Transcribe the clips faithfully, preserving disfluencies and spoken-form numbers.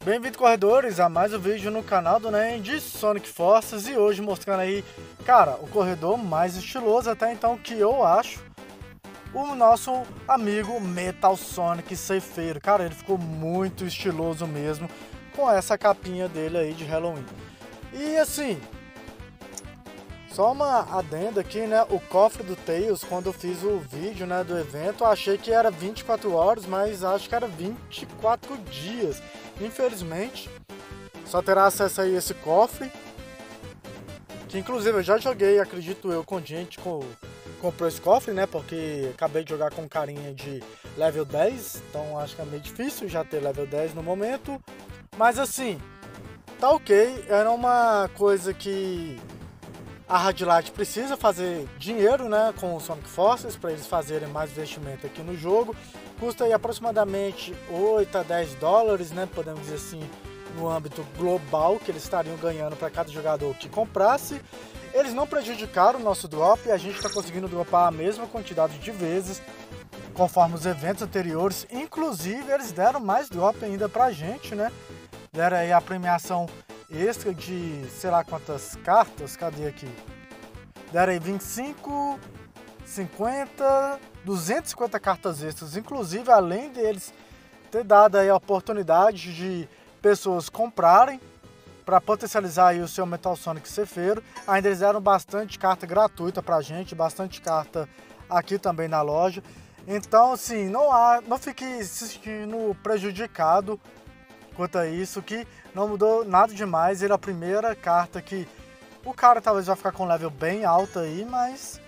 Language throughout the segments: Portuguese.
Bem-vindo, corredores, a mais um vídeo no canal do Nen de Sonic Forces. E hoje mostrando aí, cara, o corredor mais estiloso até então que eu acho, o nosso amigo Metal Sonic Ceifeiro. Cara, ele ficou muito estiloso mesmo com essa capinha dele aí de Halloween. E assim, só uma adenda aqui, né? O cofre do Tails, quando eu fiz o vídeo, né, do evento, eu achei que era vinte e quatro horas, mas acho que era vinte e quatro dias. Infelizmente, só terá acesso aí a esse cofre, que inclusive eu já joguei, acredito eu, com gente que comprou esse cofre, né? Porque acabei de jogar com carinha de level dez, então acho que é meio difícil já ter level dez no momento. Mas assim, tá ok, era uma coisa que a Radlight precisa fazer dinheiro, né, com o Sonic Forces, para eles fazerem mais investimento aqui no jogo. Custa aí aproximadamente oito a dez dólares, né, podemos dizer assim, no âmbito global, que eles estariam ganhando para cada jogador que comprasse. Eles não prejudicaram o nosso drop e a gente está conseguindo dropar a mesma quantidade de vezes conforme os eventos anteriores. Inclusive, eles deram mais drop ainda pra gente, né? Deram aí a premiação extra de sei lá quantas cartas, cadê aqui? Deram aí vinte e cinco, cinquenta, duzentas e cinquenta cartas extras, inclusive além deles ter dado aí a oportunidade de pessoas comprarem para potencializar aí o seu Metal Sonic Ceifeiro. Ainda eles deram bastante carta gratuita pra gente, bastante carta aqui também na loja. Então assim, não há, não fique se sentindo prejudicado quanto a isso, que não mudou nada demais. Ele é a primeira carta que o cara talvez vai ficar com um level bem alto aí, mas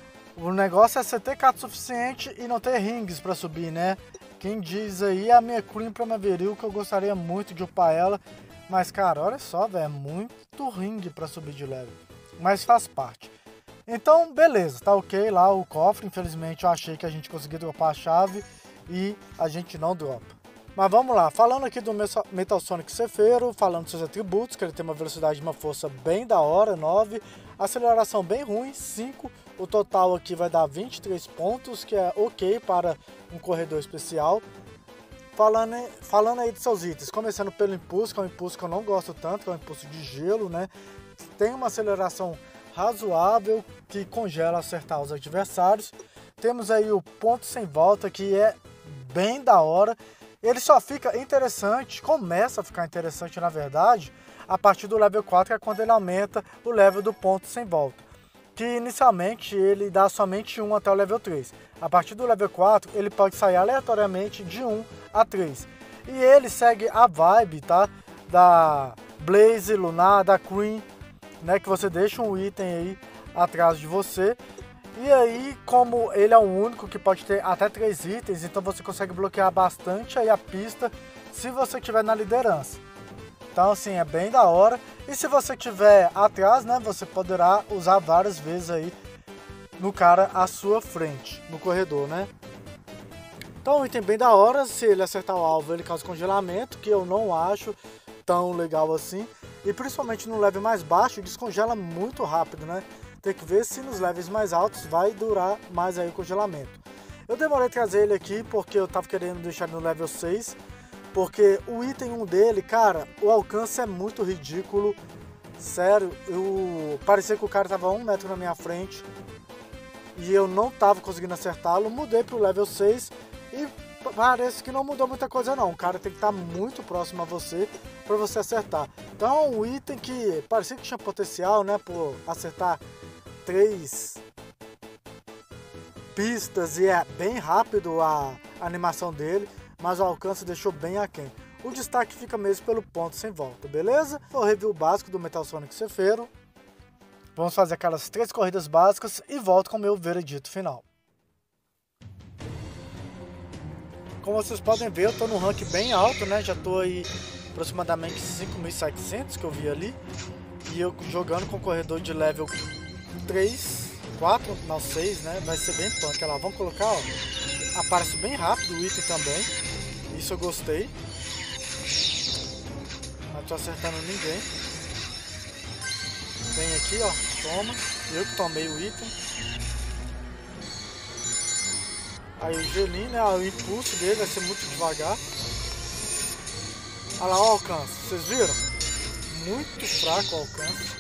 o negócio é você ter carta suficiente e não ter rings para subir, né? Quem diz aí é a minha Cream Primaveril, que eu gostaria muito de upar ela, mas cara, olha só, velho, é muito ring para subir de level, mas faz parte. Então, beleza, tá ok lá o cofre. Infelizmente eu achei que a gente conseguia dropar a chave e a gente não dropa. Mas vamos lá, falando aqui do Metal Sonic Ceifeiro, falando dos seus atributos, que ele tem uma velocidade e uma força bem da hora, nove, aceleração bem ruim, cinco, o total aqui vai dar vinte e três pontos, que é ok para um corredor especial. Falando, falando aí de seus itens, começando pelo impulso, que é um impulso que eu não gosto tanto, que é um impulso de gelo, né? Tem uma aceleração razoável, que congela acertar os adversários. Temos aí o ponto sem volta, que é bem da hora. Ele só fica interessante, começa a ficar interessante na verdade, a partir do level quatro, que é quando ele aumenta o level do ponto sem volta. Que inicialmente ele dá somente um até o level três. A partir do level quatro ele pode sair aleatoriamente de um a três. E ele segue a vibe, tá? Da Blaze, Lunar, da Cream, né? Que você deixa um item aí atrás de você. E aí, como ele é o único que pode ter até três itens, então você consegue bloquear bastante aí a pista se você estiver na liderança. Então assim, é bem da hora. E se você estiver atrás, né, você poderá usar várias vezes aí no cara à sua frente, no corredor, né? Então um item bem da hora. Se ele acertar o alvo, ele causa congelamento, que eu não acho tão legal assim. E principalmente no level mais baixo, descongela muito rápido, né? Tem que ver se nos levels mais altos vai durar mais aí o congelamento. Eu demorei a trazer ele aqui porque eu tava querendo deixar ele no level seis. Porque o item um dele, cara, o alcance é muito ridículo. Sério, eu parecia que o cara tava a um metro na minha frente e eu não tava conseguindo acertá-lo. Mudei pro level seis e parece que não mudou muita coisa não. O cara tem que estar muito próximo a você para você acertar. Então um item que parecia que tinha potencial, né, por acertar três pistas e é bem rápido a animação dele, mas o alcance deixou bem aquém. O destaque fica mesmo pelo ponto sem volta, beleza? Foi o review básico do Metal Sonic Ceifeiro. Vamos fazer aquelas três corridas básicas e volto com o meu veredito final. Como vocês podem ver, eu tô no rank bem alto, né? Já tô aí aproximadamente cinco mil e setecentos que eu vi ali. E eu jogando com corredor de level três, quatro, não seis, né? Vai ser bem punk. Olha lá, vamos colocar, ó. Aparece bem rápido o item também. Isso eu gostei. Não tô acertando ninguém. Vem aqui, ó. Toma. Eu que tomei o item. Aí o gelinho, né? O impulso dele vai ser muito devagar. Olha lá o alcance, vocês viram? Muito fraco o alcance.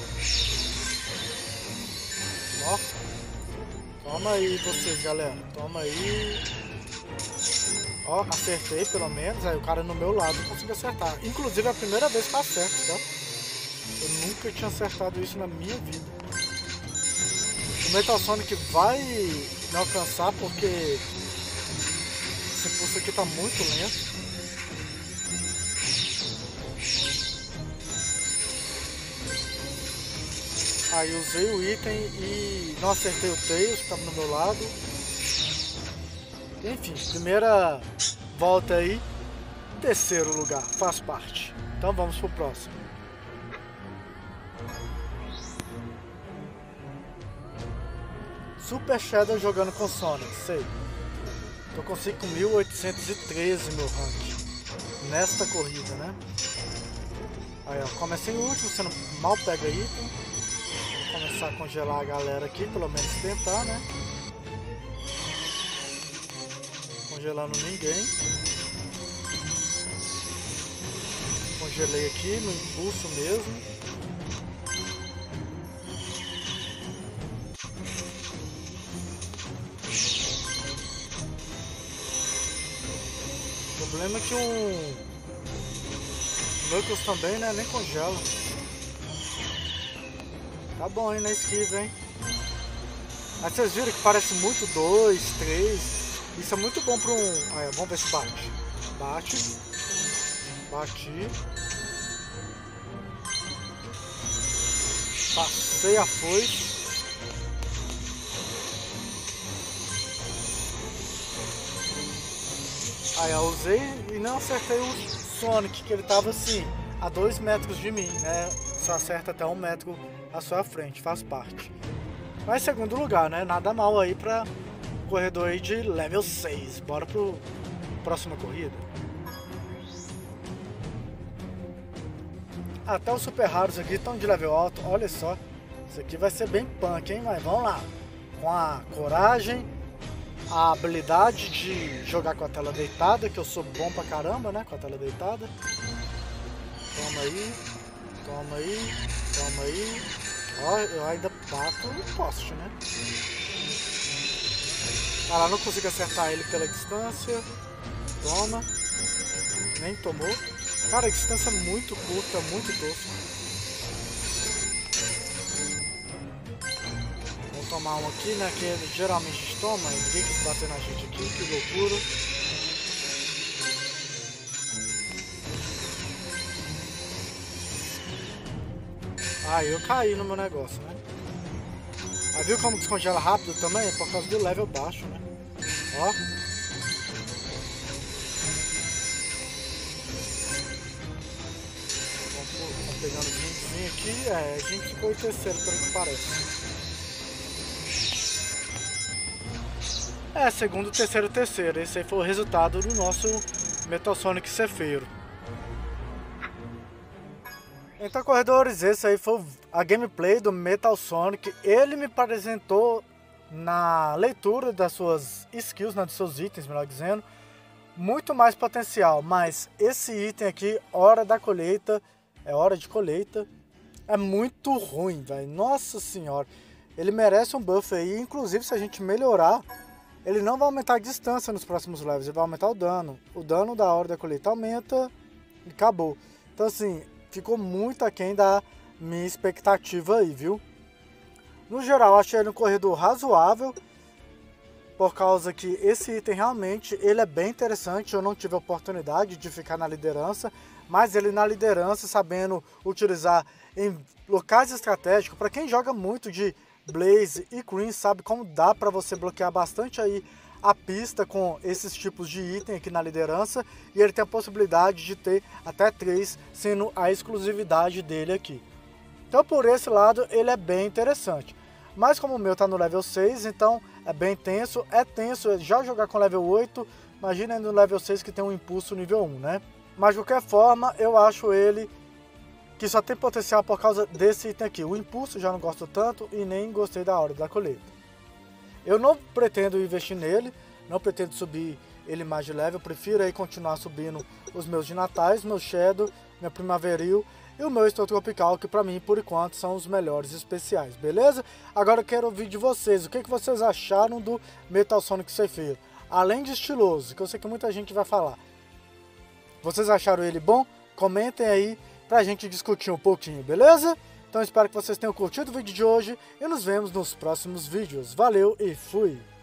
Ó. Toma aí vocês, galera. Toma aí. Ó, acertei pelo menos. Aí o cara no meu lado conseguiu acertar. Inclusive é a primeira vez que eu acerto, tá? Eu nunca tinha acertado isso na minha vida. O Metal Sonic vai me alcançar porque esse impulso aqui tá muito lento. Aí usei o item e não acertei o Tails, que estava no meu lado. Enfim, primeira volta aí, terceiro lugar, faz parte. Então vamos pro próximo. Super Shadow jogando com Sonic, sei. Tô com cinco mil oitocentos e treze meu rank nesta corrida, né? Aí ó, comecei em último, você não mal pega item. Vou começar a congelar a galera aqui, pelo menos tentar, né? Congelando ninguém. Congelei aqui no impulso mesmo. O problema é que um Knuckles também, né? Nem congela. Tá bom, hein? Na esquiva, hein? Aí vocês viram que parece muito dois, três. Isso é muito bom para um... Aí, vamos ver se bate. Bate. Bati. Passei a foice. Aí eu usei e não acertei o Sonic, que ele tava assim, a dois metros de mim, né? Só acerta até um metro à sua frente, faz parte. Mas segundo lugar, né? Nada mal aí pra corredor aí de level seis. Bora pro próxima corrida. Até os super raros aqui estão de level alto, olha só. Isso aqui vai ser bem punk, hein? Mas vamos lá. Com a coragem, a habilidade de jogar com a tela deitada, que eu sou bom pra caramba, né? Com a tela deitada. Toma aí, toma aí, toma aí. Ó, eu ainda bato no poste, né? Ah lá, não consigo acertar ele pela distância. Toma. Nem tomou. Cara, a distância é muito curta, muito tosco. Vamos tomar um aqui, né? Que geralmente a gente toma. Ninguém quis bater na gente aqui, que loucura. Ah, eu caí no meu negócio, né? Aí viu como descongela rápido também? Por causa do level baixo, né? Ó. Vamos pegando o vinhozinho aqui. É, a gente ficou em terceiro, pelo que parece. É, segundo, terceiro, terceiro. Esse aí foi o resultado do nosso Metal Sonic Cefeiro. Então, corredores, esse aí foi a gameplay do Metal Sonic. Ele me apresentou na leitura das suas skills, né, dos seus itens, melhor dizendo, muito mais potencial. Mas esse item aqui, hora da colheita, é hora de colheita, é muito ruim, velho. Nossa senhora, ele merece um buff aí. Inclusive, se a gente melhorar, ele não vai aumentar a distância nos próximos levels, ele vai aumentar o dano. O dano da hora da colheita aumenta e acabou. Então, assim, ficou muito aquém da minha expectativa aí, viu? No geral, achei ele um corredor razoável, por causa que esse item realmente ele é bem interessante. Eu não tive a oportunidade de ficar na liderança, mas ele na liderança, sabendo utilizar em locais estratégicos, para quem joga muito de Blaze e Cream, sabe como dá para você bloquear bastante aí a pista com esses tipos de item aqui na liderança, e ele tem a possibilidade de ter até três, sendo a exclusividade dele aqui. Então por esse lado ele é bem interessante. Mas como o meu tá no level seis, então é bem tenso. É tenso já jogar com level oito, imagina no level seis que tem um impulso nível um, né? Mas de qualquer forma, eu acho ele que só tem potencial por causa desse item aqui. O impulso já não gosto tanto e nem gostei da hora da colheita. Eu não pretendo investir nele, não pretendo subir ele mais de leve. Eu prefiro aí continuar subindo os meus de natais, meu Shadow, minha Primaveril e o meu Estouro Tropical, que pra mim, por enquanto, são os melhores especiais, beleza? Agora eu quero ouvir de vocês, o que, que vocês acharam do Metal Sonic Ceifeiro? Além de estiloso, que eu sei que muita gente vai falar. Vocês acharam ele bom? Comentem aí pra gente discutir um pouquinho, beleza? Então espero que vocês tenham curtido o vídeo de hoje e nos vemos nos próximos vídeos. Valeu e fui!